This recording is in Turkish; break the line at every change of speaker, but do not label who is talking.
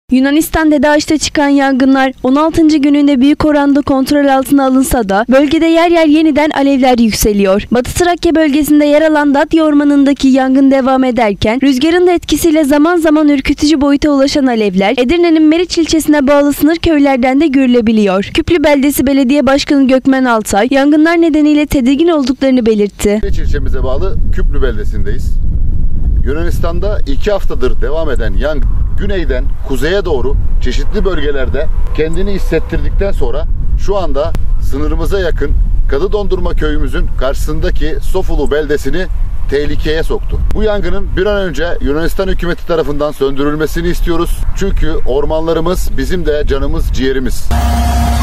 Yunanistan Dedeağaç'ta çıkan yangınlar 16. gününde büyük oranda kontrol altına alınsa da bölgede yer yer yeniden alevler yükseliyor. Batı Trakya bölgesinde yer alan Datya Ormanı'ndaki yangın devam ederken rüzgarın da etkisiyle zaman zaman ürkütücü boyuta ulaşan alevler Edirne'nin Meriç ilçesine bağlı sınır köylerden de görülebiliyor. Küplü Beldesi Belediye Başkanı Gökmen Altay yangınlar nedeniyle tedirgin olduklarını belirtti.
Meriç ilçemize bağlı Küplü Beldesi'ndeyiz. Yunanistan'da 2 haftadır devam eden yangın güneyden kuzeye doğru çeşitli bölgelerde kendini hissettirdikten sonra şu anda sınırımıza yakın Kadıdondurma köyümüzün karşısındaki Sofulu beldesini tehlikeye soktu. Bu yangının bir an önce Yunanistan hükümeti tarafından söndürülmesini istiyoruz. Çünkü ormanlarımız bizim de canımız, ciğerimiz.